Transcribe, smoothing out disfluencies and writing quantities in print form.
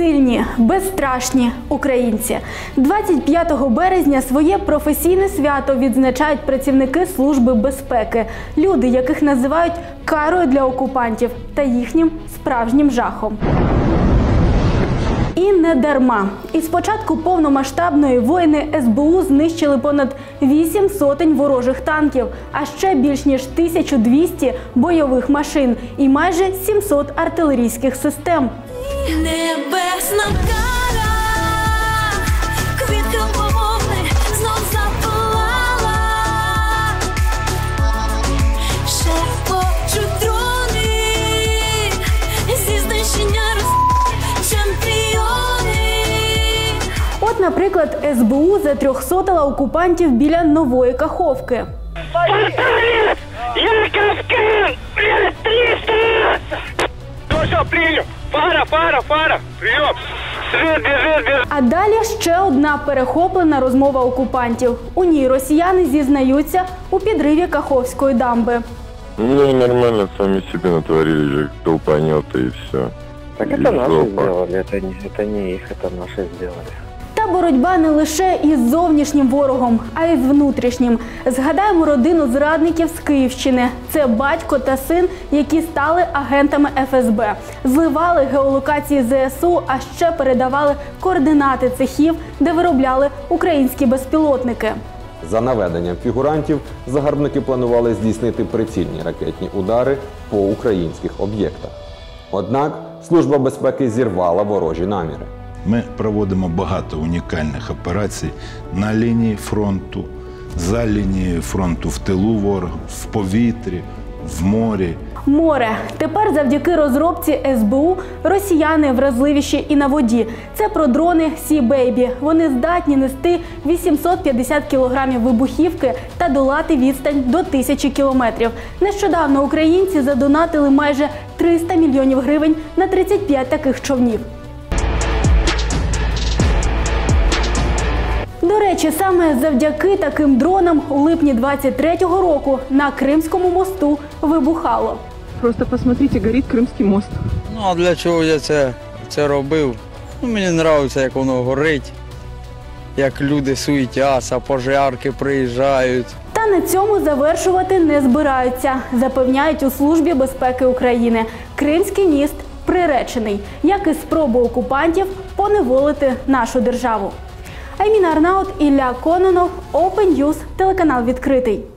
Сильні, безстрашні українці. 25 березня своє професійне свято відзначають працівники Служби безпеки. Люди, яких називають карою для окупантів та їхнім справжнім жахом. І не дарма. Із початку повномасштабної війни СБУ знищили понад 8 сотень ворожих танків, а ще більш ніж 1200 бойових машин і майже 700 артилерійських систем. Небесна кара, квітка бавовни знов запалала. Шепочуть дрони, зі знищення чемпіони. От, наприклад, СБУ затрьохсотила окупантів біля Нової Каховки. Порталет! Яковский! 300! Тоже принял! Фара! Прием! Свет бежит! А далі ще одна перехоплена розмова окупантів. У ній росіяни зізнаються у підриві Каховської дамби. Ну, нормально, сами себе натворили же толпанета и все. Так это наши сделали, это не их, это наши сделали. Та боротьба не лише із зовнішнім ворогом, а й з внутрішнім. Згадаємо родину зрадників з Київщини. Це батько та син, які стали агентами ФСБ. Зливали геолокації ЗСУ, а ще передавали координати цехів, де виробляли українські безпілотники. За наведенням фігурантів, загарбники планували здійснити прицільні ракетні удари по українських об'єктах. Однак Служба безпеки зірвала ворожі наміри. Ми проводимо багато унікальних операцій на лінії фронту, за лінією фронту, в тилу ворога, в повітрі, в морі. Море. Тепер завдяки розробці СБУ росіяни вразливіші і на воді. Це про дрони Sea Baby. Вони здатні нести 850 кілограмів вибухівки та долати відстань до 1000 кілометрів. Нещодавно українці задонатили майже 300 мільйонів гривень на 35 таких човнів. До речі, саме завдяки таким дронам у липні 23-го року на Кримському мосту вибухало. Просто посмотрите, горить Кримський мост. Ну, а для чого я це робив? Ну, мені подобається, як воно горить, як люди суетяться, пожарки приїжджають. Та на цьому завершувати не збираються, запевняють у Службі безпеки України. Кримський міст приречений, як і спроби окупантів поневолити нашу державу. Айміна Арнаут, Ілля Кононов, Open News, телеканал «Відкритий».